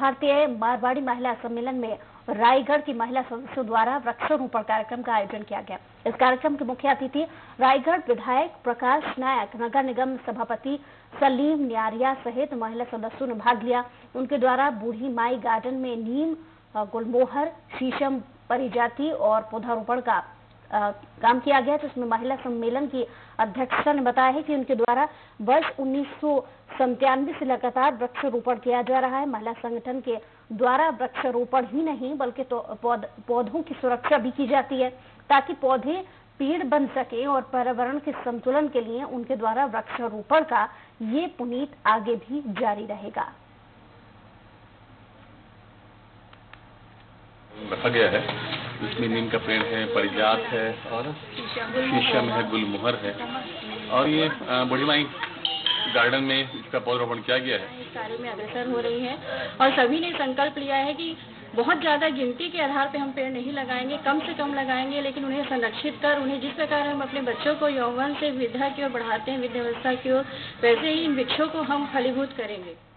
भारतीय मारवाड़ी महिला सम्मेलन में रायगढ़ की महिला सदस्यों द्वारा वृक्षारोपण कार्यक्रम का आयोजन किया गया। इस कार्यक्रम के मुख्य अतिथि रायगढ़ विधायक प्रकाश नायक, नगर निगम सभापति सलीम न्यारिया सहित महिला सदस्यों ने भाग लिया। उनके द्वारा बूढ़ी माई गार्डन में नीम, गुलमोहर, शीशम परिजाति और पौधारोपण का काम किया गया। जिसमें महिला सम्मेलन की अध्यक्षा ने बताया है कि उनके द्वारा वर्ष 1997 से लगातार वृक्षारोपण किया जा रहा है। महिला संगठन के द्वारा वृक्षारोपण ही नहीं बल्कि पौधों की सुरक्षा भी की जाती है ताकि पौधे पेड़ बन सके और पर्यावरण के संतुलन के लिए उनके द्वारा वृक्षारोपण का ये पुनीत आगे भी जारी रहेगा। रखा गया है, इसमें नीम का पेड़ है, परिजात है और शीशम है, गुलमोहर है और ये बूढ़ी माई गार्डन में इसका पौधारोपण किया गया है। इस कार्य में अग्रसर हो रही है और सभी ने संकल्प लिया है कि बहुत ज्यादा गिनती के आधार पे हम पेड़ नहीं लगाएंगे, कम से कम लगाएंगे, लेकिन उन्हें संरक्षित कर उन्हें जिस प्रकार हम अपने बच्चों को यौवन से वृद्धा की ओर बढ़ाते हैं, वृद्धावस्था की ओर, वैसे ही इन वृक्षों को हम फलीभूत करेंगे।